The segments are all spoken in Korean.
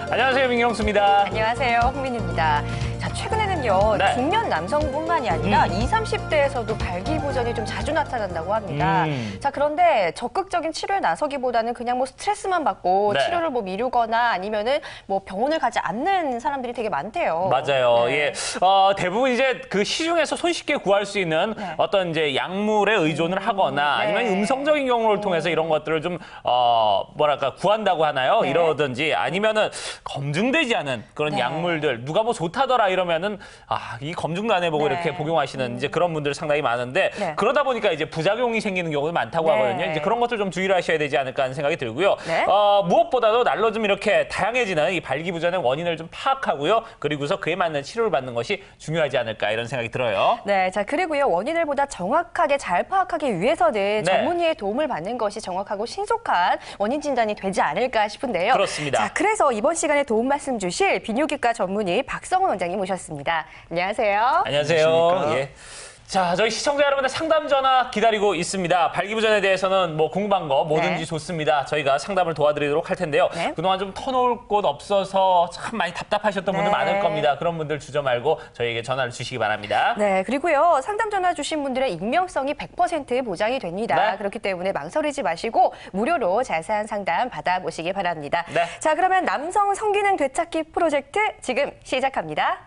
안녕하세요, 민경수입니다. 안녕하세요, 홍민입니다. 자, 최근에는요, 네. 중년 남성뿐만이 아니라 20, 30대에서도 발기부전이 좀 자주 나타난다고 합니다. 자, 그런데 적극적인 치료에 나서기보다는 그냥 뭐 스트레스만 받고 네. 치료를 뭐 미루거나 아니면은 뭐 병원을 가지 않는 사람들이 되게 많대요. 맞아요. 네. 예. 대부분 이제 그 시중에서 손쉽게 구할 수 있는 네. 어떤 이제 약물에 의존을 하거나 네. 아니면 음성적인 경로를 통해서 이런 것들을 좀, 뭐랄까, 구한다고 하나요? 네. 이러든지 아니면은 검증되지 않은 그런 네. 약물들, 누가 뭐 좋다더라 이러면은, 이 검증도 안 해보고 네. 이렇게 복용하시는 이제 그런 분들 상당히 많은데 네. 그러다 보니까 이제 부작용이 생기는 경우도 많다고 네. 하거든요. 이제 그런 것들 좀 주의를 하셔야 되지 않을까 하는 생각이 들고요. 네. 무엇보다도 날로 좀 이렇게 다양해지는 이 발기부전의 원인을 좀 파악하고요. 그리고서 그에 맞는 치료를 받는 것이 중요하지 않을까 이런 생각이 들어요. 네, 자, 그리고요, 원인을 보다 정확하게 잘 파악하기 위해서는 네. 전문의의 도움을 받는 것이 정확하고 신속한 원인 진단이 되지 않을까 싶은데요. 그렇습니다. 자, 그래서 이번 시간에 도움 말씀 주실 비뇨기과 전문의 박성훈 원장님 모셨습니다. 안녕하세요. 안녕하세요. 안녕하십니까. 예. 자, 저희 시청자 여러분들 상담 전화 기다리고 있습니다. 발기부전에 대해서는 뭐 궁금한 거 뭐든지 네. 좋습니다. 저희가 상담을 도와드리도록 할 텐데요. 네. 그동안 좀 터놓을 곳 없어서 참 많이 답답하셨던 분들 네. 많을 겁니다. 그런 분들 주저 말고 저희에게 전화를 주시기 바랍니다. 네, 그리고요, 상담 전화 주신 분들의 익명성이 100% 보장이 됩니다. 네. 그렇기 때문에 망설이지 마시고 무료로 자세한 상담 받아보시기 바랍니다. 네. 자, 그러면 남성 성기능 되찾기 프로젝트 지금 시작합니다.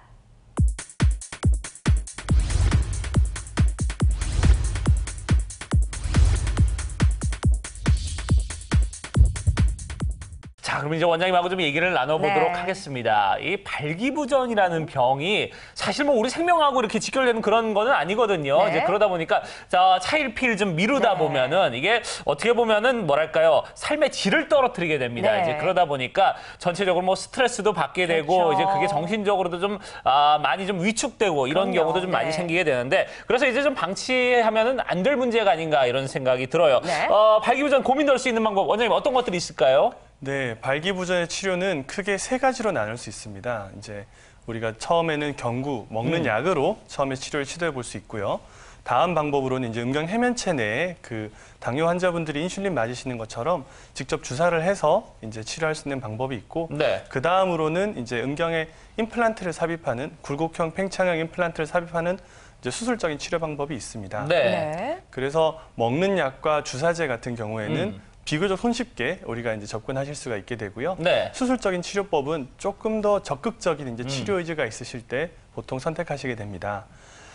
자, 그럼 이제 원장님하고 좀 얘기를 나눠보도록 네. 하겠습니다. 이 발기부전이라는 병이 사실 뭐 우리 생명하고 이렇게 직결되는 그런 거는 아니거든요. 네. 이제 그러다 보니까 차일피일 좀 미루다 네. 보면은 이게 어떻게 보면은 뭐랄까요, 삶의 질을 떨어뜨리게 됩니다. 네. 이제 그러다 보니까 전체적으로 뭐 스트레스도 받게 되고 그렇죠. 이제 그게 정신적으로도 좀 많이 좀 위축되고 이런 그럼요. 경우도 좀 많이 네. 생기게 되는데 그래서 이제 좀 방치하면은 안 될 문제가 아닌가 이런 생각이 들어요. 네. 발기부전 고민 덜 수 있는 방법 원장님 어떤 것들이 있을까요? 네, 발기부전의 치료는 크게 세 가지로 나눌 수 있습니다. 이제 우리가 처음에는 경구, 먹는 약으로 처음에 치료를 시도해 볼 수 있고요. 다음 방법으로는 이제 음경 해면체 내에 그 당뇨 환자분들이 인슐린 맞으시는 것처럼 직접 주사를 해서 이제 치료할 수 있는 방법이 있고, 네. 그 다음으로는 이제 음경에 임플란트를 삽입하는 굴곡형 팽창형 임플란트를 삽입하는 이제 수술적인 치료 방법이 있습니다. 네. 그래서 먹는 약과 주사제 같은 경우에는 비교적 손쉽게 우리가 이제 접근하실 수가 있게 되고요. 네. 수술적인 치료법은 조금 더 적극적인 이제 치료 의지가 있으실 때 보통 선택하시게 됩니다.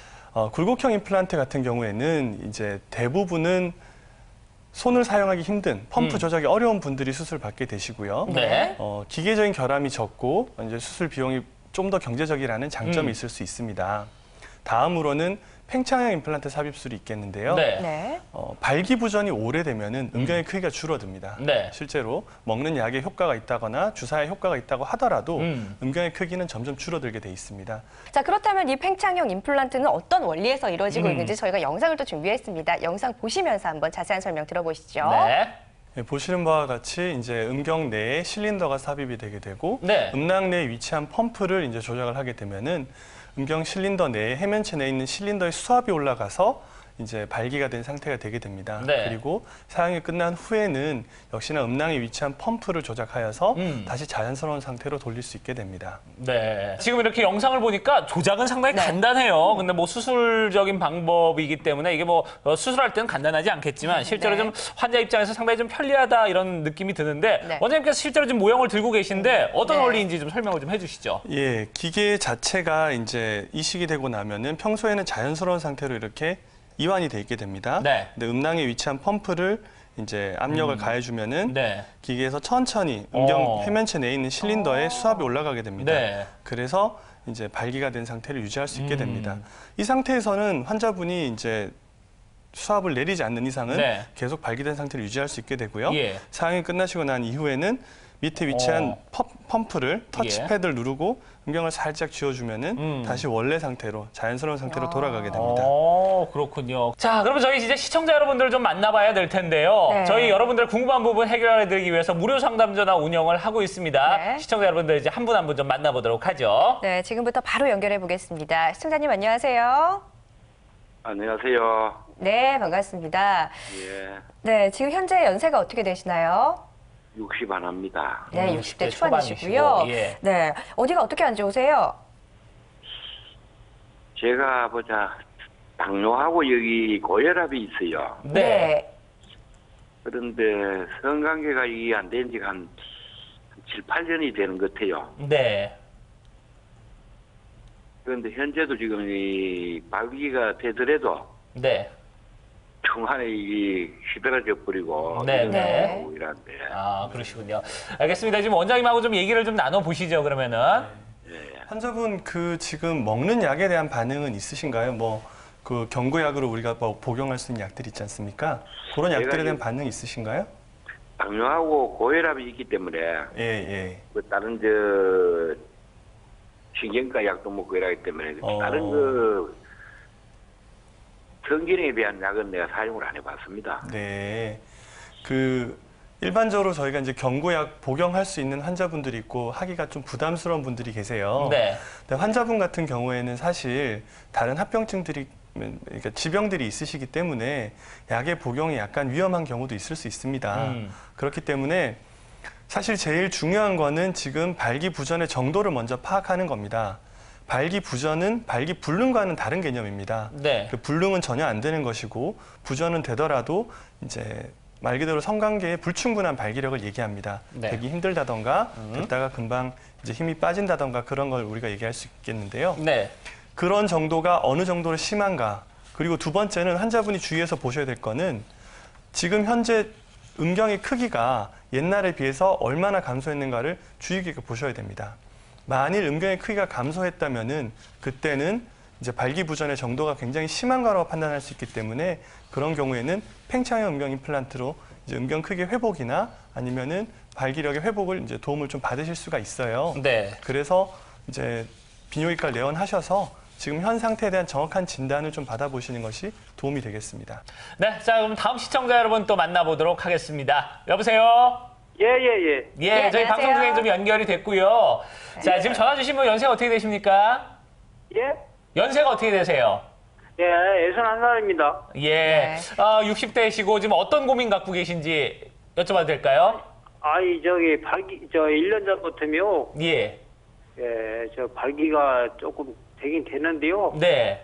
굴곡형 임플란트 같은 경우에는 이제 대부분은 손을 사용하기 힘든 펌프 조작이 어려운 분들이 수술 받게 되시고요. 네. 기계적인 결함이 적고 이제 수술 비용이 좀 더 경제적이라는 장점이 있을 수 있습니다. 다음으로는 팽창형 임플란트 삽입술이 있겠는데요. 네. 네. 발기부전이 오래되면은 음경의 크기가 줄어듭니다. 네. 실제로 먹는 약에 효과가 있다거나 주사에 효과가 있다고 하더라도 음경의 크기는 점점 줄어들게 돼 있습니다. 자, 그렇다면 이 팽창형 임플란트는 어떤 원리에서 이루어지고 있는지 저희가 영상을 또 준비했습니다. 영상 보시면서 한번 자세한 설명 들어보시죠. 네. 네, 보시는 바와 같이 이제 음경 내에 실린더가 삽입이 되게 되고 네. 음낭 내에 위치한 펌프를 이제 조작을 하게 되면은 음경 실린더 내에 해면체 내에 있는 실린더의 수압이 올라가서 이제 발기가 된 상태가 되게 됩니다. 네. 그리고 사용이 끝난 후에는 역시나 음낭에 위치한 펌프를 조작하여서 다시 자연스러운 상태로 돌릴 수 있게 됩니다. 네. 지금 이렇게 영상을 보니까 조작은 상당히 네. 간단해요. 근데 뭐 수술적인 방법이기 때문에 이게 뭐 수술할 때는 간단하지 않겠지만 실제로 네. 좀 환자 입장에서 상당히 좀 편리하다 이런 느낌이 드는데 네. 원장님께서 실제로 지금 모형을 들고 계신데 어떤 네. 원리인지 좀 설명을 좀 해주시죠. 예, 기계 자체가 이제 이식이 되고 나면은 평소에는 자연스러운 상태로 이렇게 이완이 돼 있게 됩니다. 네. 근데 음낭에 위치한 펌프를 이제 압력을 가해주면은 네. 기계에서 천천히 음경 어. 해면체 내에 있는 실린더에 수압이 올라가게 됩니다. 네. 그래서 이제 발기가 된 상태를 유지할 수 있게 됩니다. 이 상태에서는 환자분이 이제 수압을 내리지 않는 이상은 네. 계속 발기된 상태를 유지할 수 있게 되고요. 예. 사용이 끝나시고 난 이후에는 밑에 위치한 펌프를 터치패드를 누르고 음경을 살짝 쥐어주면은 다시 원래 상태로 자연스러운 상태로 돌아가게 됩니다. 그렇군요. 자, 그러면 저희 이제 시청자 여러분들 좀 만나봐야 될 텐데요. 네. 저희 여러분들 궁금한 부분 해결해드리기 위해서 무료 상담 전화 운영을 하고 있습니다. 네. 시청자 여러분들 이제 한 분 한 분 좀 만나보도록 하죠. 네, 지금부터 바로 연결해 보겠습니다. 시청자님 안녕하세요. 안녕하세요. 네, 반갑습니다. 예. 네, 지금 현재 연세가 어떻게 되시나요? 60 안 합니다. 네, 60대 60대 초반이시고요. 초반이시고, 예. 네, 어디가 어떻게 안 좋으세요? 제가 당뇨하고 여기 고혈압이 있어요. 네. 그런데 성관계가 이게 안 된 지가 한 7, 8년이 되는 것 같아요. 네. 그런데 현재도 지금 이 발기가 되더라도 네. 중간에 이 휘들어져 버리고 네, 네. 이런데 아, 그러시군요. 알겠습니다. 지금 원장님하고 좀 얘기를 좀 나눠보시죠, 그러면은. 환자분 그 지금 먹는 약에 대한 반응은 있으신가요? 뭐 그 경구약으로 우리가 뭐 복용할 수 있는 약들이 있지 않습니까? 그런 제가 약들에 대한 지금- 반응이 있으신가요? 당뇨하고 고혈압이 있기 때문에 예, 예. 그 다른 신경과 약도 먹고 이러기 때문에 어. 다른 성기능에 대한 약은 내가 사용을 안 해봤습니다. 네. 그 일반적으로 저희가 이제 경구약 복용할 수 있는 환자분들이 있고 하기가 좀 부담스러운 분들이 계세요. 네. 근데 환자분 같은 경우에는 사실 다른 합병증들이 그러니까 지병들이 있으시기 때문에 약의 복용이 약간 위험한 경우도 있을 수 있습니다. 그렇기 때문에 사실 제일 중요한 거는 지금 발기부전의 정도를 먼저 파악하는 겁니다. 발기부전은 발기불능과는 다른 개념입니다. 네. 그 불능은 전혀 안 되는 것이고 부전은 되더라도 이제 말 그대로 성관계의 불충분한 발기력을 얘기합니다. 네. 되기 힘들다던가 됐다가 금방 이제 힘이 빠진다던가 그런 걸 우리가 얘기할 수 있겠는데요. 네. 그런 정도가 어느 정도로 심한가. 그리고 두 번째는 환자분이 주의해서 보셔야 될 거는 지금 현재 음경의 크기가 옛날에 비해서 얼마나 감소했는가를 주의 깊게 보셔야 됩니다. 만일 음경의 크기가 감소했다면은 그때는 이제 발기부전의 정도가 굉장히 심한 거라고 판단할 수 있기 때문에 그런 경우에는 팽창형 음경 임플란트로 이제 음경 크기 회복이나 아니면은 발기력의 회복을 이제 도움을 좀 받으실 수가 있어요. 네. 그래서 이제 비뇨기과를 내원하셔서 지금 현 상태에 대한 정확한 진단을 좀 받아보시는 것이 도움이 되겠습니다. 네. 자, 그럼 다음 시청자 여러분 또 만나보도록 하겠습니다. 여보세요? 예예예. 예, 네, 저희 안녕하세요. 방송 중에 좀 연결이 됐고요. 자, 지금 전화 주신 분 연세가 어떻게 되십니까? 예? 연세가 어떻게 되세요? 예, 예선 한 살입니다. 예. 네. 60대시고 지금 어떤 고민 갖고 계신지 여쭤봐도 될까요? 아이 발기 1년 전부터요. 예. 예, 발기가 조금 되긴 되는데요. 네.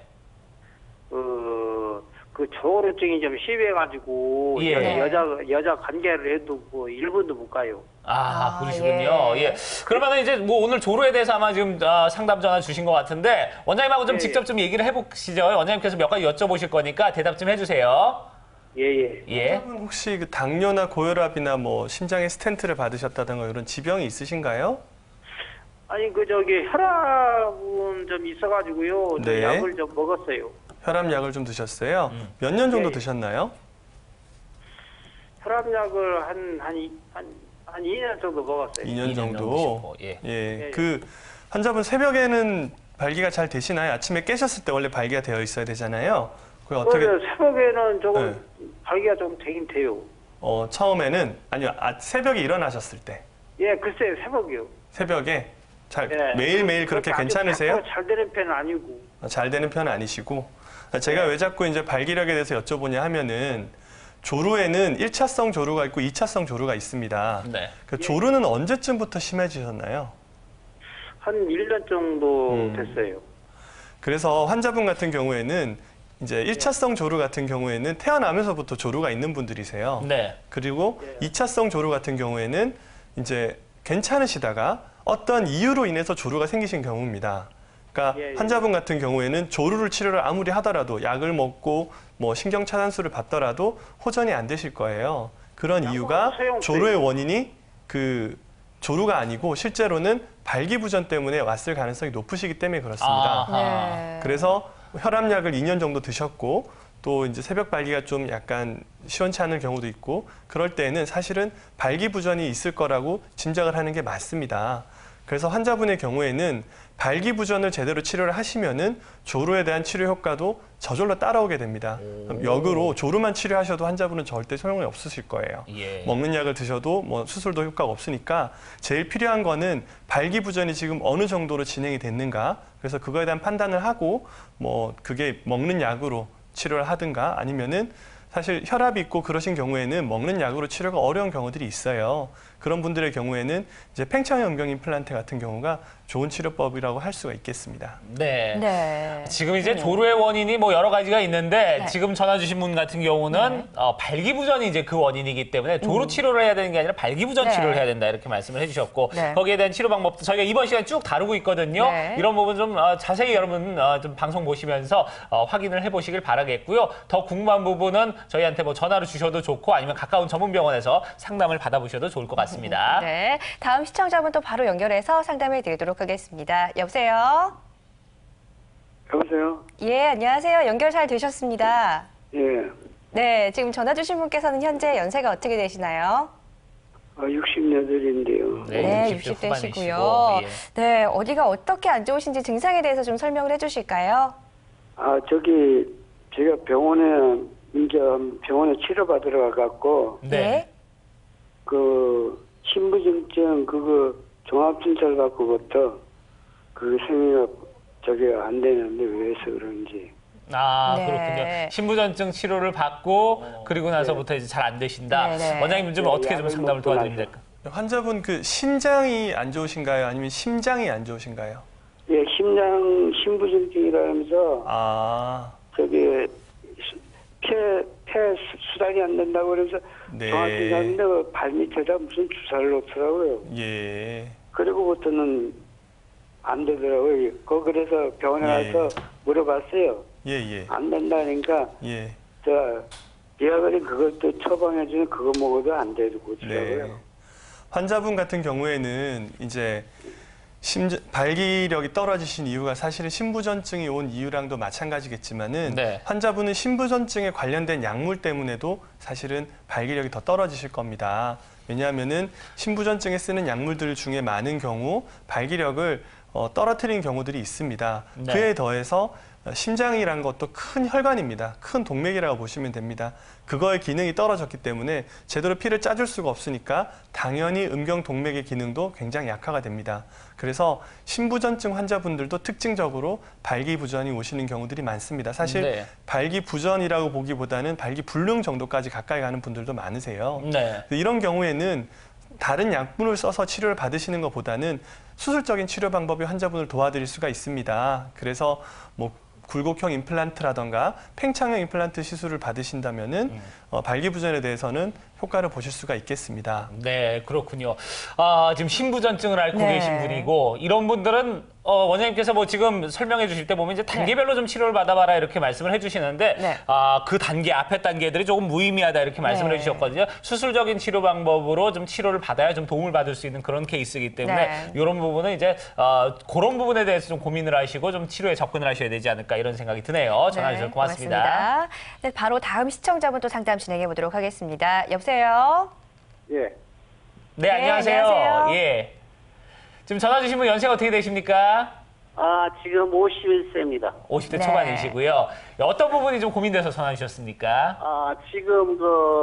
그 조루증이 좀 심해가지고 예. 여자 관계를 해도 1분도 못 가요. 아, 아, 그러시군요. 예. 예. 그러면 이제 뭐 오늘 조로에 대해서 아마 지금 상담 전화 주신 것 같은데 원장님하고 좀 예, 직접 좀 얘기를 해보시죠. 원장님께서 몇 가지 여쭤보실 거니까 대답 좀 해주세요. 예예. 예. 환자분 혹시 그 당뇨나 고혈압이나 뭐 심장에 스텐트를 받으셨다든가 이런 지병이 있으신가요? 아니 혈압은 좀 있어가지고요. 네. 약을 좀 먹었어요. 혈압약을 좀 드셨어요? 몇 년 정도 예, 예. 드셨나요? 혈압약을 한 2년 정도 먹었어요. 2년 2년 정도. 정도, 예. 예. 그 환자분 새벽에는 발기가 잘 되시나요? 아침에 깨셨을 때 원래 발기가 되어 있어야 되잖아요. 그게 어떻게 새벽에는 조금 네. 발기가 좀 되긴 돼요. 처음에는 아니요. 새벽에 일어나셨을 때. 예, 글쎄요, 새벽이요. 새벽에 예. 매일매일 그렇게 아주 괜찮으세요? 잘 되는 편은 아니고. 잘 되는 편은 아니시고. 제가 왜 자꾸 이제 발기력에 대해서 여쭤보냐 하면은 조루에는 1차성 조루가 있고 2차성 조루가 있습니다. 네. 그 조루는 언제쯤부터 심해지셨나요? 한 1년 정도 됐어요. 그래서 환자분 같은 경우에는 이제 1차성 조루 같은 경우에는 태어나면서부터 조루가 있는 분들이세요. 네. 그리고 2차성 조루 같은 경우에는 이제 괜찮으시다가 어떤 이유로 인해서 조루가 생기신 경우입니다. 그러니까 예, 예. 환자분 같은 경우에는 조루를 치료를 아무리 하더라도 약을 먹고 뭐 신경 차단술을 받더라도 호전이 안 되실 거예요. 그런 이유가 소용없어요. 조루의 원인이 그 조루가 아니고 실제로는 발기부전 때문에 왔을 가능성이 높으시기 때문에 그렇습니다. 아하. 네. 그래서 혈압약을 2년 정도 드셨고 또 이제 새벽 발기가 좀 약간 시원치 않은 경우도 있고 그럴 때에는 사실은 발기부전이 있을 거라고 짐작을 하는 게 맞습니다. 그래서 환자분의 경우에는 발기부전을 제대로 치료를 하시면은 조루에 대한 치료 효과도 저절로 따라오게 됩니다. 그럼 역으로 조루만 치료하셔도 환자분은 절대 소용이 없으실 거예요. 예. 먹는 약을 드셔도 뭐 수술도 효과가 없으니까 제일 필요한 거는 발기부전이 지금 어느 정도로 진행이 됐는가. 그래서 그거에 대한 판단을 하고 뭐 그게 먹는 약으로 치료를 하든가 아니면은 사실 혈압이 있고 그러신 경우에는 먹는 약으로 치료가 어려운 경우들이 있어요. 그런 분들의 경우에는 이제 팽창형 음경 임플란트 같은 경우가 좋은 치료법이라고 할 수가 있겠습니다. 네. 네. 지금 이제 조루의 원인이 뭐 여러 가지가 있는데 네. 지금 전화 주신 분 같은 경우는 발기부전이 이제 그 원인이기 때문에 조루 치료를 해야 되는 게 아니라 발기부전 네. 치료를 해야 된다 이렇게 말씀을 해주셨고 네. 거기에 대한 치료 방법도 저희가 이번 시간에 쭉 다루고 있거든요. 네. 이런 부분 좀 자세히 여러분 좀 방송 보시면서 확인을 해보시길 바라겠고요. 더 궁금한 부분은 저희한테 뭐 전화로 주셔도 좋고 아니면 가까운 전문병원에서 상담을 받아보셔도 좋을 것 같습니다. 네. 다음 시청자분 또 바로 연결해서 상담해 드리도록 하겠습니다. 여보세요? 여보세요? 예, 안녕하세요. 연결 잘 되셨습니다. 예. 네, 지금 전화 주신 분께서는 현재 연세가 어떻게 되시나요? 68인데요. 네, 60대 60대시고요. 후반이시고, 예. 네, 어디가 어떻게 안 좋으신지 증상에 대해서 좀 설명을 해주실까요? 제가 병원에 치료받으러 가갖고, 네. 신부증증 종합진찰 받고부터 생리가 안 되는데 왜서 그런지. 아, 네. 그렇군요. 신부전증 치료를 받고 그리고 나서부터 이제 잘 안 되신다. 네, 네. 원장님 좀 네, 어떻게 좀 약을 상담을 먹고 도와드리면 나서. 될까요? 환자분 그 신장이 안 좋으신가요? 아니면 심장이 안 좋으신가요? 예, 신부증증이라면서 아, 폐 수달이 안 된다고 그래서 네. 종합진찰인데 발 밑에다 무슨 주사를 놓더라고요. 예. 그리고부터는 안 되더라고요. 그래서 병원에 예. 가서 물어봤어요. 예, 예. 안 된다니까 예. 비아그린 그것도 처방해주는 그거 먹어도 안 되고 그러더라고요. 네. 환자분 같은 경우에는 이제 발기력이 떨어지신 이유가 사실은 신부전증이 온 이유랑도 마찬가지겠지만은 네. 환자분은 신부전증에 관련된 약물 때문에도 사실은 발기력이 더 떨어지실 겁니다. 왜냐하면은 신부전증에 쓰는 약물들 중에 많은 경우 발기력을 떨어뜨리는 경우들이 있습니다. 네. 그에 더해서 심장이란 것도 큰 혈관입니다. 큰 동맥이라고 보시면 됩니다. 그거의 기능이 떨어졌기 때문에 제대로 피를 짜줄 수가 없으니까 당연히 음경동맥의 기능도 굉장히 약화가 됩니다. 그래서 신부전증 환자분들도 특징적으로 발기부전이 오시는 경우들이 많습니다. 사실 네. 발기부전이라고 보기보다는 발기불능 정도까지 가까이 가는 분들도 많으세요. 네. 이런 경우에는 다른 약물을 써서 치료를 받으시는 것보다는 수술적인 치료 방법이 환자분을 도와드릴 수가 있습니다. 그래서 뭐 굴곡형 임플란트라던가 팽창형 임플란트 시술을 받으신다면은 발기부전에 대해서는 효과를 보실 수가 있겠습니다. 네, 그렇군요. 지금 신부전증을 앓고 네. 계신 분이고 이런 분들은 원장님께서 뭐 지금 설명해 주실 때 보면 이제 단계별로 좀 치료를 받아봐라 이렇게 말씀을 해주시는데 네. 그 단계 앞에 단계들이 조금 무의미하다 이렇게 말씀을 네. 해주셨거든요. 수술적인 치료 방법으로 좀 치료를 받아야 좀 도움을 받을 수 있는 그런 케이스이기 때문에 네. 이런 부분은 이제 그런 부분에 대해서 좀 고민을 하시고 좀 치료에 접근을 하셔야 되지 않을까 이런 생각이 드네요. 전화 주셔서 고맙습니다. 고맙습니다. 네, 바로 다음 시청자분 또 상담 진행해 보도록 하겠습니다. 여보세요? 예. 네, 안녕하세요. 안녕하세요. 예. 지금 전화 주신 분 연세가 어떻게 되십니까? 지금 51세입니다. 50대 네. 초반이시고요. 어떤 부분이 좀 고민돼서 전화 주셨습니까? 지금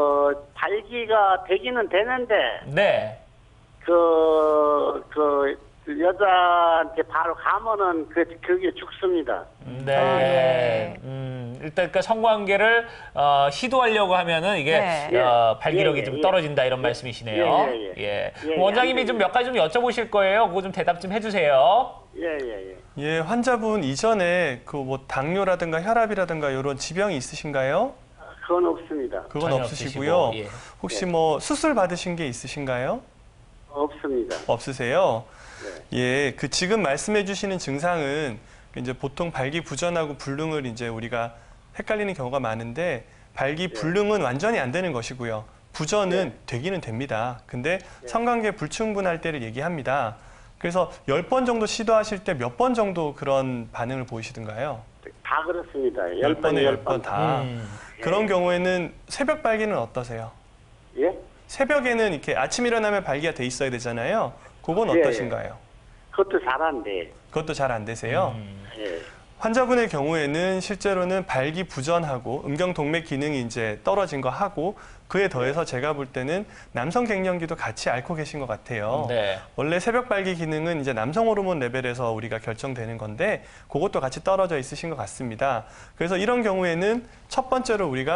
발기가 되기는 되는데, 네. 여자한테 바로 가면은 그게 죽습니다. 네. 일단 그러니까 성관계를 시도하려고 하면은 이게 네. 발기력이 예, 좀 예. 떨어진다 이런 말씀이시네요. 예. 원장님이 좀 몇 가지 좀 여쭤보실 거예요. 그거 좀 대답 좀 해주세요. 예. 예, 환자분 이전에 그 뭐 당뇨라든가 혈압이라든가 이런 지병이 있으신가요? 그건 없습니다. 그건 전혀 없으시고요. 없으시고, 예. 혹시 뭐 수술 받으신 게 있으신가요? 없습니다. 없으세요? 예, 그 지금 말씀해 주시는 증상은 이제 보통 발기부전하고 불능을 이제 우리가 헷갈리는 경우가 많은데 발기불능은 완전히 안 되는 것이고요. 부전은 되기는 됩니다. 근데 성관계 불충분할 때를 얘기합니다. 그래서 10번 정도 시도하실 때 몇 번 정도 그런 반응을 보이시던가요? 다 그렇습니다. 10번에 10번 다. 음. 그런 경우에는 새벽 발기는 어떠세요? 예? 새벽에는 이렇게 아침 일어나면 발기가 돼 있어야 되잖아요. 그건 예, 어떠신가요? 그것도 잘한데. 그것도 잘 안 되세요? 예. 환자분의 경우에는 실제로는 발기부전하고 음경동맥 기능이 이제 떨어진 거 하고 그에 더해서 제가 볼 때는 남성 갱년기도 같이 앓고 계신 것 같아요. 네. 원래 새벽 발기 기능은 이제 남성 호르몬 레벨에서 우리가 결정되는 건데 그것도 같이 떨어져 있으신 것 같습니다. 그래서 이런 경우에는 첫 번째로 우리가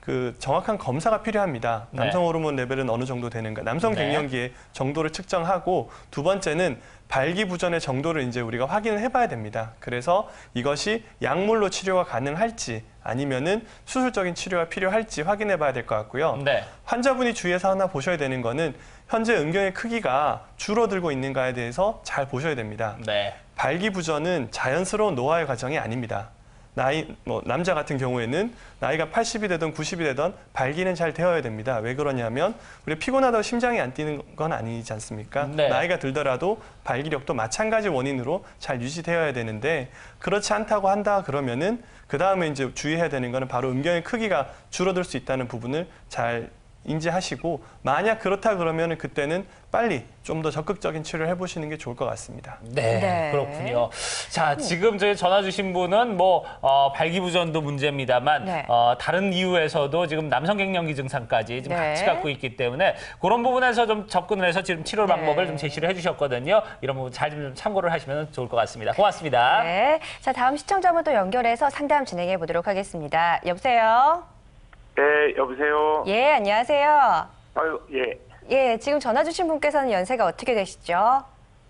그 정확한 검사가 필요합니다. 네. 남성 호르몬 레벨은 어느 정도 되는가, 남성 네. 갱년기의 정도를 측정하고 두 번째는 발기부전의 정도를 이제 우리가 확인을 해봐야 됩니다. 그래서 이것이 약물로 치료가 가능할지 아니면은 수술적인 치료가 필요할지 확인해봐야 될 것 같고요. 네. 환자분이 주의해서 하나 보셔야 되는 거는 현재 음경의 크기가 줄어들고 있는가에 대해서 잘 보셔야 됩니다. 네. 발기부전은 자연스러운 노화의 과정이 아닙니다. 남자 같은 경우에는 나이가 80이 되든 90이 되든 발기는 잘 되어야 됩니다. 왜 그러냐면 우리 피곤하다고 심장이 안 뛰는 건 아니지 않습니까? 네. 나이가 들더라도 발기력도 마찬가지 원인으로 잘 유지되어야 되는데 그렇지 않다고 한다 그러면은 그 다음에 이제 주의해야 되는 거는 바로 음경의 크기가 줄어들 수 있다는 부분을 잘 인지하시고 만약 그렇다 그러면은 그때는 빨리 좀 더 적극적인 치료를 해보시는 게 좋을 것 같습니다. 네, 네. 그렇군요. 자, 지금 저희 전화 주신 분은 뭐 발기부전도 문제입니다만 네. 다른 이유에서도 지금 남성 갱년기 증상까지 지금 네. 같이 갖고 있기 때문에 그런 부분에서 좀 접근을 해서 지금 치료 네. 방법을 좀 제시를 해주셨거든요. 이런 부분 잘 좀 참고를 하시면 좋을 것 같습니다. 고맙습니다. 네. 자, 다음 시청자분 또 연결해서 상담 진행해 보도록 하겠습니다. 여보세요? 네, 여보세요. 예, 안녕하세요. 아유, 예. 예, 지금 전화 주신 분께서는 연세가 어떻게 되시죠?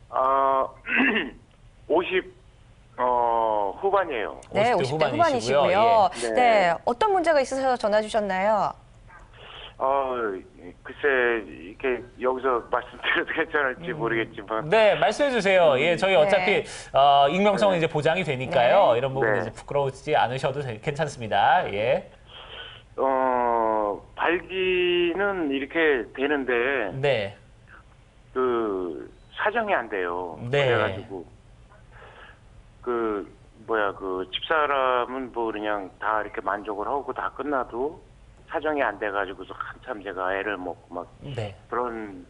50 후반이에요. 네, 50대 50대 후반이시고요. 후반이시고요. 예. 네. 네. 어떤 문제가 있으셔서 전화 주셨나요? 글쎄 이렇게 여기서 말씀드려도 괜찮을지 모르겠지만, 네, 말씀해 주세요. 예, 저희 어차피 익명성은 이제 보장이 되니까요. 네. 이런 부분은 네. 이제 부끄러우지 않으셔도 괜찮습니다. 예. 발기는 이렇게 되는데 네. 그 사정이 안 돼요. 네. 그래가지고 그 집사람은 뭐 그냥 다 이렇게 만족을 하고 다 끝나도 사정이 안 돼가지고서 한참 제가 애를 먹고 막 네. 그런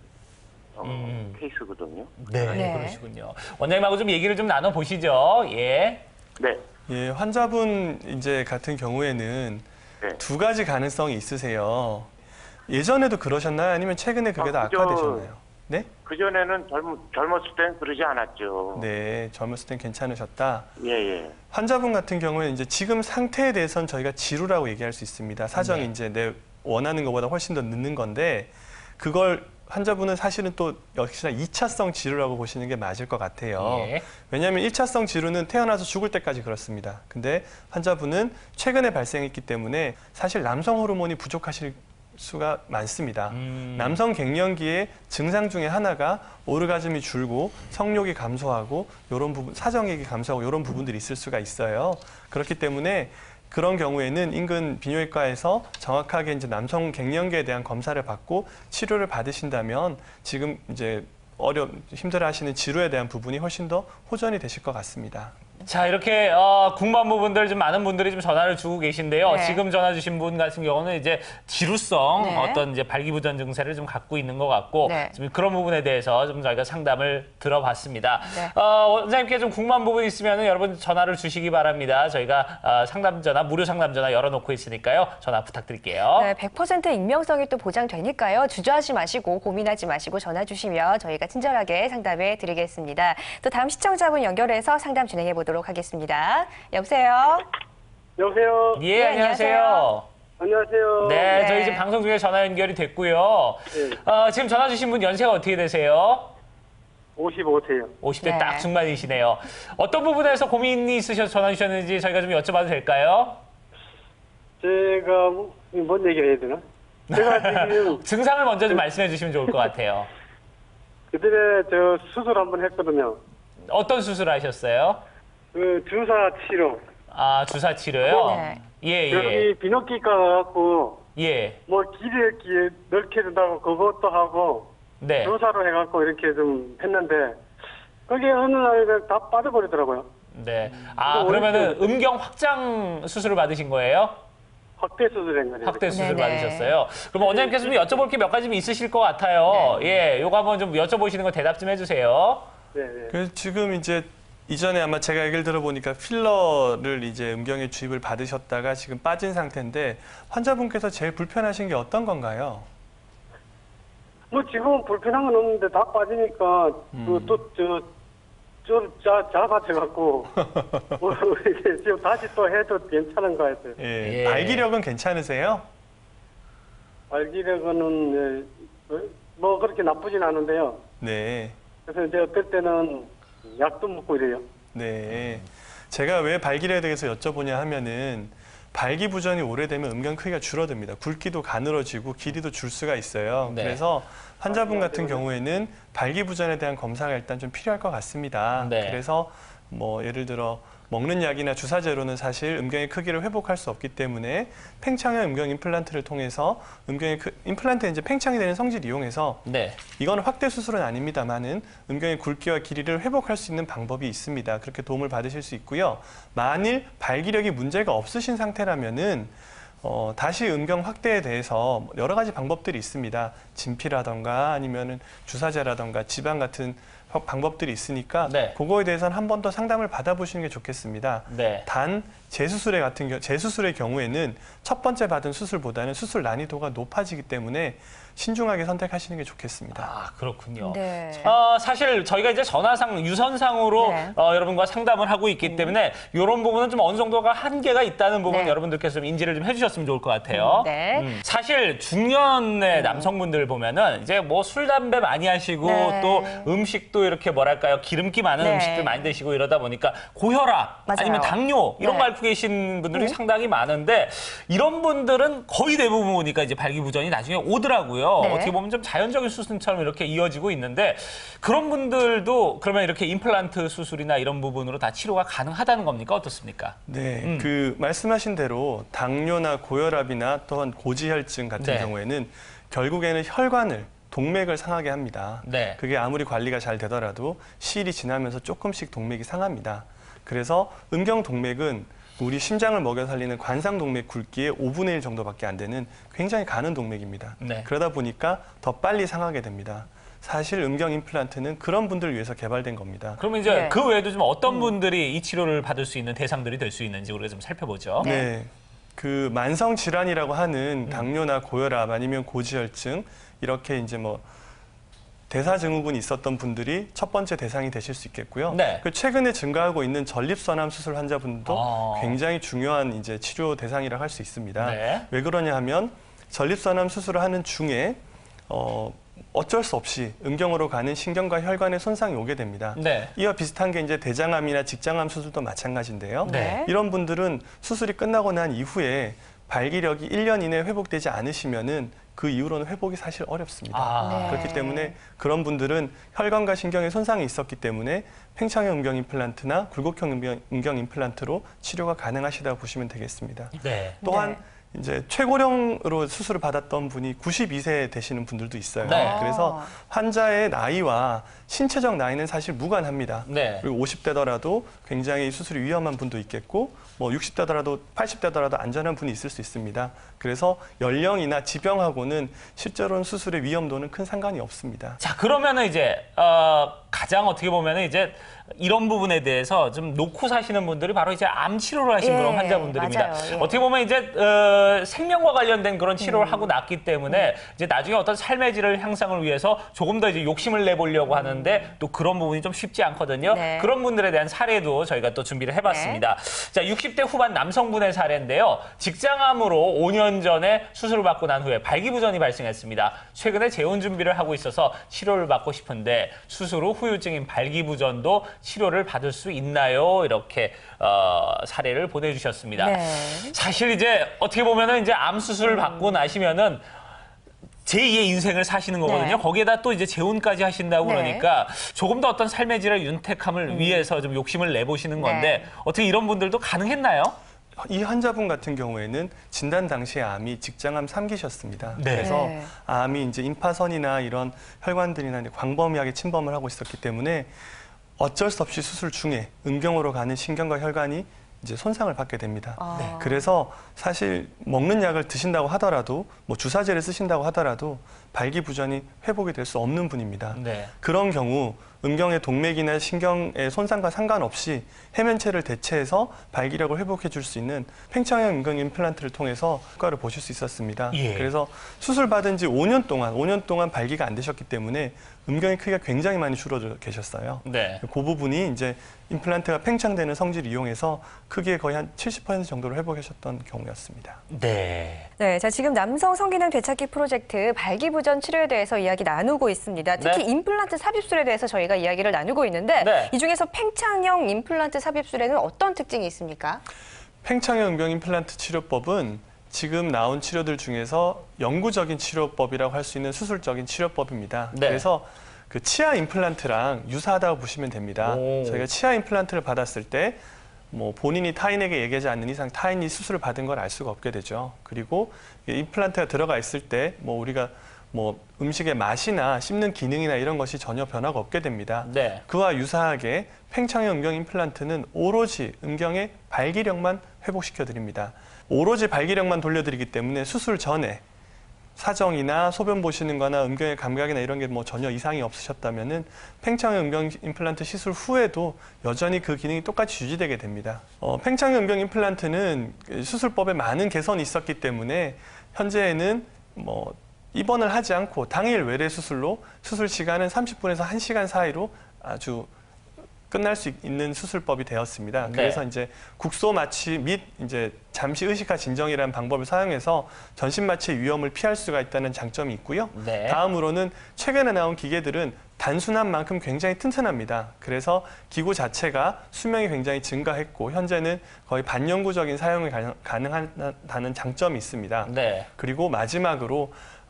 케이스거든요. 네, 네. 그러시군요. 원장님하고 좀 얘기를 좀 나눠 보시죠. 예. 네. 예, 환자분 이제 같은 경우에는 네. 두 가지 가능성이 있으세요. 예전에도 그러셨나요? 아니면 최근에 그게 더 그저- 악화되셨나요? 네? 그전에는 젊었을 땐 그러지 않았죠. 네, 젊었을 땐 괜찮으셨다. 예, 예. 환자분 같은 경우에는 이제 지금 상태에 대해서는 저희가 지루라고 얘기할 수 있습니다. 사정이 네. 이제 내 원하는 것보다 훨씬 더 늦는 건데 그걸 환자분은 사실은 또 역시나 2차성 지루라고 보시는 게 맞을 것 같아요. 예. 왜냐하면 1차성 지루는 태어나서 죽을 때까지 그렇습니다. 근데 환자분은 최근에 발생했기 때문에 사실 남성 호르몬이 부족하실 수가 많습니다. 남성 갱년기의 증상 중에 하나가 오르가즘이 줄고 성욕이 감소하고 이런 부분, 사정액이 감소하고 이런 부분들이 있을 수가 있어요. 그렇기 때문에 그런 경우에는 인근 비뇨기과에서 정확하게 이제 남성 갱년기에 대한 검사를 받고 치료를 받으신다면 지금 이제 힘들어하시는 지루에 대한 부분이 훨씬 더 호전이 되실 것 같습니다. 자, 이렇게 궁금한 부분들 좀 많은 분들이 좀 전화를 주고 계신데요. 네. 지금 전화 주신 분 같은 경우는 이제 지루성 네. 어떤 이제 발기부전 증세를 좀 갖고 있는 것 같고 네. 좀 그런 부분에 대해서 좀 저희가 상담을 들어봤습니다. 네. 원장님께 좀 궁금한 부분 있으면 여러분 전화를 주시기 바랍니다. 저희가 상담 전화, 무료 상담 전화 열어놓고 있으니까요. 전화 부탁드릴게요. 네, 100% 익명성이 또 보장되니까요. 주저하지 마시고 고민하지 마시고 전화 주시면 저희가 친절하게 상담해 드리겠습니다. 또 다음 시청자분 연결해서 상담 진행해 보도록 하겠습니다. 여보세요? 여보세요. 예, 네, 안녕하세요. 안녕하세요. 네, 네. 저희 지금 방송 중에 전화 연결이 됐고요. 네. 지금 전화 주신 분 연세가 어떻게 되세요? 55세요. 50대 네. 딱 중반이시네요. 어떤 부분에서 고민이 있으셔서 전화 주셨는지 저희가 좀 여쭤봐도 될까요? 제가 뭔 얘기를 해야 되나? 제가 지금 증상을 먼저 좀 말씀해 주시면 좋을 것 같아요. 그전에 저 수술 한번 했거든요. 어떤 수술 하셨어요? 그 주사 치료. 아, 주사 치료요? 네. 예, 예. 여기 비뇨기과 가갖고 예. 뭐 기대기 넓게 준다고 그것도 하고 네. 주사로 해갖고 이렇게 좀 했는데 그게 어느 날 다 빠져버리더라고요. 네. 아, 그러면은 음경 확장 수술을 받으신 거예요? 확대 수술한 거예요. 확대 수술 네네. 받으셨어요. 그럼 원장님께서 좀 여쭤볼 게 몇 가지 좀 있으실 것 같아요. 예, 요거 한번 좀 여쭤보시는 거 대답 좀 해주세요. 네, 네. 그래서 지금 이제 이전에 아마 제가 얘기를 들어보니까 필러를 이제 음경에 주입을 받으셨다가 지금 빠진 상태인데 환자분께서 제일 불편하신 게 어떤 건가요? 뭐 지금은 불편한 건 없는데 다 빠지니까 작아져갖고 뭐 이게 지금 다시 또 해도 괜찮은가 해서요. 예, 예. 발기력은 괜찮으세요? 발기력은 뭐 그렇게 나쁘진 않은데요. 네. 그래서 이제 어떨 때는 약도 먹고 이래요. 네. 제가 왜 발기력에 대해서 여쭤보냐 하면은 발기부전이 오래되면 음경 크기가 줄어듭니다. 굵기도 가늘어지고 길이도 줄 수가 있어요. 네. 그래서 환자분 같은 경우에는 발기부전에 대한 검사가 일단 좀 필요할 것 같습니다. 네. 그래서 뭐 예를 들어 먹는 약이나 주사제로는 사실 음경의 크기를 회복할 수 없기 때문에 팽창형 음경 임플란트를 통해서 음경의 임플란트에 이제 팽창이 되는 성질을 이용해서 네. 이거는 확대 수술은 아닙니다만은 음경의 굵기와 길이를 회복할 수 있는 방법이 있습니다. 그렇게 도움을 받으실 수 있고요. 만일 발기력이 문제가 없으신 상태라면은 다시 음경 확대에 대해서 여러 가지 방법들이 있습니다. 진피라던가 아니면은 주사제라던가 지방 같은 방법들이 있으니까 네. 그거에 대해서는 한 번 더 상담을 받아보시는 게 좋겠습니다. 네. 단 재수술의 경우에는 첫 번째 받은 수술보다는 수술 난이도가 높아지기 때문에 신중하게 선택하시는 게 좋겠습니다. 아, 그렇군요. 네. 사실 저희가 이제 전화상, 유선상으로 네. 여러분과 상담을 하고 있기 때문에 이런 부분은 좀 어느 정도가 한계가 있다는 부분 네. 여러분들께서 좀 인지를 좀 해주셨으면 좋을 것 같아요. 네. 사실 중년의 남성분들 보면은 이제 뭐 술, 담배 많이 하시고 네. 또 음식도 이렇게 뭐랄까요, 기름기 많은 네. 음식들 많이 드시고 이러다 보니까 고혈압 맞아요. 아니면 당뇨 이런 네. 거 앓고 계신 분들이 상당히 많은데 이런 분들은 거의 대부분 보니까 이제 발기부전이 나중에 오더라고요. 네. 어떻게 보면 좀 자연적인 수순처럼 이렇게 이어지고 있는데 그런 분들도 그러면 이렇게 임플란트 수술이나 이런 부분으로 다 치료가 가능하다는 겁니까? 어떻습니까? 네, 그 말씀하신 대로 당뇨나 고혈압이나 또한 고지혈증 같은 네. 경우에는 결국에는 혈관을 동맥을 상하게 합니다. 네. 그게 아무리 관리가 잘 되더라도 시일이 지나면서 조금씩 동맥이 상합니다. 그래서 음경 동맥은 우리 심장을 먹여 살리는 관상 동맥 굵기의 5분의 1 정도밖에 안 되는 굉장히 가는 동맥입니다. 네. 그러다 보니까 더 빨리 상하게 됩니다. 사실 음경 임플란트는 그런 분들을 위해서 개발된 겁니다. 그러면 이제 네. 그 외에도 좀 어떤 분들이 이 치료를 받을 수 있는 대상들이 될 수 있는지 우리가 좀 살펴보죠. 네. 그 만성 질환이라고 하는 당뇨나 고혈압 아니면 고지혈증 이렇게 이제 뭐 대사증후군이 있었던 분들이 첫 번째 대상이 되실 수 있겠고요. 네. 그 최근에 증가하고 있는 전립선암 수술 환자분들도 굉장히 중요한 이제 치료 대상이라고 할 수 있습니다. 네. 왜 그러냐 하면 전립선암 수술을 하는 중에 어쩔 수 없이 음경으로 가는 신경과 혈관에 손상이 오게 됩니다. 네. 이와 비슷한 게 이제 대장암이나 직장암 수술도 마찬가지인데요. 네. 이런 분들은 수술이 끝나고 난 이후에 발기력이 1년 이내에 회복되지 않으시면은 그 이후로는 회복이 사실 어렵습니다. 아. 네. 그렇기 때문에 그런 분들은 혈관과 신경에 손상이 있었기 때문에 팽창형 음경 임플란트나 굴곡형 음경 임플란트로 치료가 가능하시다고 보시면 되겠습니다. 네. 또한 네. 이제 최고령으로 수술을 받았던 분이 92세 되시는 분들도 있어요. 네. 그래서 환자의 나이와 신체적 나이는 사실 무관합니다. 네. 그리고 50대더라도 굉장히 수술이 위험한 분도 있겠고 뭐 60대더라도 80대더라도 안전한 분이 있을 수 있습니다. 그래서 연령이나 지병하고는 실제로는 수술의 위험도는 큰 상관이 없습니다. 자, 그러면은 이제 가장 어떻게 보면은 이제 이런 부분에 대해서 좀 놓고 사시는 분들이 바로 이제 암 치료를 하신 예, 그런 환자분들입니다. 맞아요. 예. 어떻게 보면 이제 생명과 관련된 그런 치료를 하고 났기 때문에 이제 나중에 어떤 삶의 질을 향상을 위해서 조금 더 이제 욕심을 내보려고 하는데 또 그런 부분이 좀 쉽지 않거든요. 네. 그런 분들에 대한 사례도 저희가 또 준비를 해봤습니다. 자, 60대 후반 남성분의 사례인데요. 직장암으로 5년 전에 수술을 받고 난 후에 발기부전이 발생했습니다. 최근에 재혼 준비를 하고 있어서 치료를 받고 싶은데 수술 후 후유증인 발기부전도 치료를 받을 수 있나요? 이렇게 사례를 보내주셨습니다. 네. 사실 이제 어떻게 보면은 이제 암 수술을 받고 나시면은 제2의 인생을 사시는 거거든요. 네. 거기에다 또 이제 재혼까지 하신다고 네. 그러니까 조금 더 어떤 삶의 질의 윤택함을 위해서 좀 욕심을 내보시는 건데 네. 어떻게 이런 분들도 가능했나요? 이 환자분 같은 경우에는 진단 당시에 암이 직장암 3기셨습니다. 네. 그래서 네. 암이 이제 임파선이나 이런 혈관들이나 광범위하게 침범을 하고 있었기 때문에 어쩔 수 없이 수술 중에 음경으로 가는 신경과 혈관이 이제 손상을 받게 됩니다. 아. 그래서 사실 먹는 약을 드신다고 하더라도 뭐 주사제를 쓰신다고 하더라도 발기부전이 회복이 될 수 없는 분입니다. 네. 그런 경우 음경의 동맥이나 신경의 손상과 상관없이 해면체를 대체해서 발기력을 회복해 줄 수 있는 팽창형 음경 임플란트를 통해서 효과를 보실 수 있었습니다. 예. 그래서 수술 받은 지 5년 동안 발기가 안 되셨기 때문에 음경의 크기가 굉장히 많이 줄어들어 계셨어요. 네. 그 부분이 이제 임플란트가 팽창되는 성질을 이용해서 크기의 거의 한 70% 정도를 회복하셨던 경우였습니다. 네. 네, 자 지금 남성 성기능 되찾기 프로젝트 발기부전 치료에 대해서 이야기 나누고 있습니다. 특히 네. 임플란트 삽입술에 대해서 저희가 이야기를 나누고 있는데 네. 이 중에서 팽창형 임플란트 삽입술에는 어떤 특징이 있습니까? 팽창형 음경 임플란트 치료법은 지금 나온 치료들 중에서 영구적인 치료법이라고 할 수 있는 수술적인 치료법입니다. 네. 그래서 그 치아 임플란트랑 유사하다고 보시면 됩니다. 오. 저희가 치아 임플란트를 받았을 때 뭐 본인이 타인에게 얘기하지 않는 이상 타인이 수술을 받은 걸 알 수가 없게 되죠. 그리고 임플란트가 들어가 있을 때 뭐 우리가 뭐 음식의 맛이나 씹는 기능이나 이런 것이 전혀 변화가 없게 됩니다. 네. 그와 유사하게 팽창형 음경 임플란트는 오로지 음경의 발기력만 회복시켜 드립니다. 오로지 발기력만 돌려드리기 때문에 수술 전에 사정이나 소변 보시는 거나 음경의 감각이나 이런 게 뭐 전혀 이상이 없으셨다면은 팽창형 음경 임플란트 시술 후에도 여전히 그 기능이 똑같이 유지되게 됩니다. 팽창형 음경 임플란트는 수술법에 많은 개선이 있었기 때문에 현재는 뭐 입원을 하지 않고 당일 외래 수술로 수술 시간은 30분에서 1시간 사이로 아주 끝날 수 있는 수술법이 되었습니다. 네. 그래서 이제 국소 마취 및 이제 잠시 의식화 진정이라는 방법을 사용해서 전신 마취의 위험을 피할 수가 있다는 장점이 있고요. 네. 다음으로는 최근에 나온 기계들은 단순한 만큼 굉장히 튼튼합니다. 그래서 기구 자체가 수명이 굉장히 증가했고 현재는 거의 반영구적인 사용이 가능하다는 장점이 있습니다. 네. 그리고 마지막으로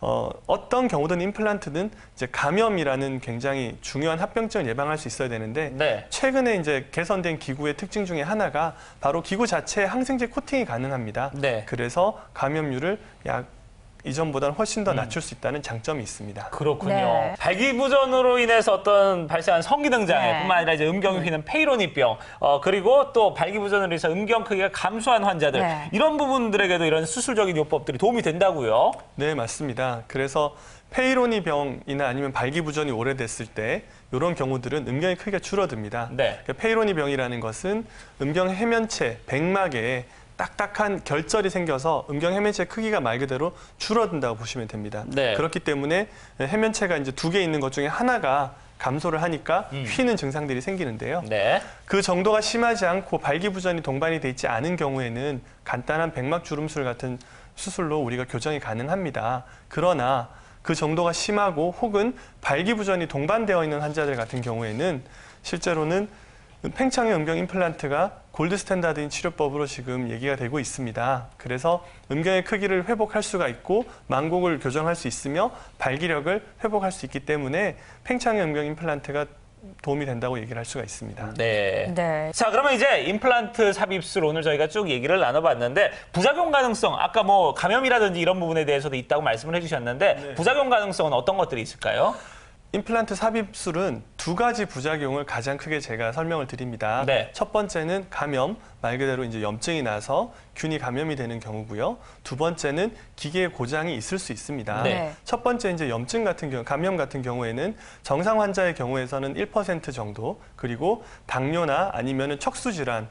어떤 경우든 임플란트는 이제 감염이라는 굉장히 중요한 합병증을 예방할 수 있어야 되는데 네. 최근에 이제 개선된 기구의 특징 중에 하나가 바로 기구 자체에 항생제 코팅이 가능합니다. 네. 그래서 감염률을 약 이전보다는 훨씬 더 낮출 수 있다는 장점이 있습니다. 그렇군요. 네. 발기부전으로 인해서 어떤 발생한 성기능 장애뿐만 아니라 이제 음경이 휘는 페이로니병, 그리고 또 발기부전으로 인해서 음경 크기가 감소한 환자들 네. 이런 부분들에게도 이런 수술적인 요법들이 도움이 된다고요. 네, 맞습니다. 그래서 페이로니 병이나 아니면 발기부전이 오래됐을 때 이런 경우들은 음경의 크기가 줄어듭니다. 네. 그러니까 페이로니 병이라는 것은 음경 해면체, 백막에 딱딱한 결절이 생겨서 음경 해면체 크기가 말 그대로 줄어든다고 보시면 됩니다. 네. 그렇기 때문에 해면체가 이제 2개 있는 것 중에 하나가 감소를 하니까 휘는 증상들이 생기는데요. 네. 그 정도가 심하지 않고 발기부전이 동반이 돼 있지 않은 경우에는 간단한 백막 주름술 같은 수술로 우리가 교정이 가능합니다. 그러나 그 정도가 심하고 혹은 발기부전이 동반되어 있는 환자들 같은 경우에는 실제로는 팽창형 음경 임플란트가 골드 스탠다드인 치료법으로 지금 얘기가 되고 있습니다. 그래서 음경의 크기를 회복할 수가 있고 만곡을 교정할 수 있으며 발기력을 회복할 수 있기 때문에 팽창형 음경 임플란트가 도움이 된다고 얘기를 할 수가 있습니다. 네. 네. 자, 그러면 이제 임플란트 삽입술 오늘 저희가 쭉 얘기를 나눠봤는데 부작용 가능성, 아까 뭐 감염이라든지 이런 부분에 대해서도 있다고 말씀을 해주셨는데 네. 부작용 가능성은 어떤 것들이 있을까요? 임플란트 삽입술은 2가지 부작용을 가장 크게 제가 설명을 드립니다. 네. 첫 번째는 감염, 말 그대로 이제 염증이 나서 균이 감염이 되는 경우고요. 두 번째는 기계의 고장이 있을 수 있습니다. 네. 첫 번째 이제 염증 같은 경우, 감염 같은 경우에는 정상 환자의 경우에서는 1% 정도, 그리고 당뇨나 아니면은 척수 질환,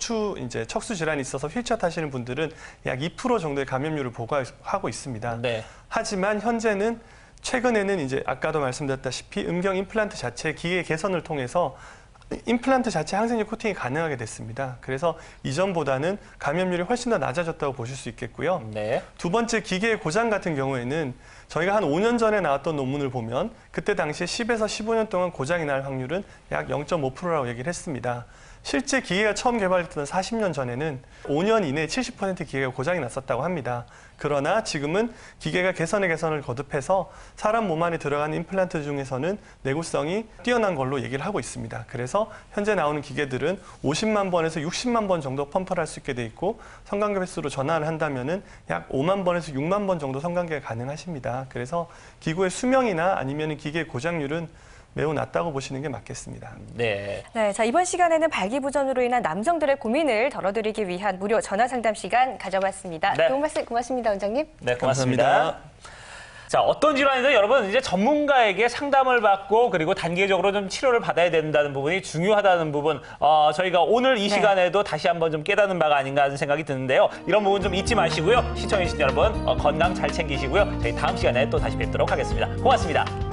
척수 질환이 있어서 휠체어 타시는 분들은 약 2% 정도의 감염률을 보고하고 있습니다. 네. 하지만 현재는 최근에는 이제 아까도 말씀드렸다시피 음경 임플란트 자체의 기계 개선을 통해서 임플란트 자체 항생제 코팅이 가능하게 됐습니다. 그래서 이전보다는 감염률이 훨씬 더 낮아졌다고 보실 수 있겠고요. 네. 두 번째 기계의 고장 같은 경우에는 저희가 한 5년 전에 나왔던 논문을 보면 그때 당시에 10에서 15년 동안 고장이 날 확률은 약 0.5%라고 얘기를 했습니다. 실제 기계가 처음 개발됐던 40년 전에는 5년 이내에 70% 기계가 고장이 났었다고 합니다. 그러나 지금은 기계가 개선을 거듭해서 사람 몸 안에 들어가는 임플란트 중에서는 내구성이 뛰어난 걸로 얘기를 하고 있습니다. 그래서 현재 나오는 기계들은 50만 번에서 60만 번 정도 펌프를 할 수 있게 돼 있고 성관계 횟수로 전환을 한다면은 약 5만 번에서 6만 번 정도 성관계가 가능하십니다. 그래서 기구의 수명이나 아니면 기계의 고장률은 매우 낮다고 보시는 게 맞겠습니다. 네. 네, 자 이번 시간에는 발기부전으로 인한 남성들의 고민을 덜어드리기 위한 무료 전화 상담 시간 가져봤습니다. 네. 도움 말씀 고맙습니다, 원장님. 네, 고맙습니다. 감사합니다. 자, 어떤 질환이든 여러분 이제 전문가에게 상담을 받고 그리고 단계적으로 좀 치료를 받아야 된다는 부분이 중요하다는 부분 저희가 오늘 이 시간에도 다시 한번 좀 깨닫는 바가 아닌가 하는 생각이 드는데요. 이런 부분 좀 잊지 마시고요. 시청해주신 여러분 건강 잘 챙기시고요. 저희 다음 시간에 또 다시 뵙도록 하겠습니다. 고맙습니다.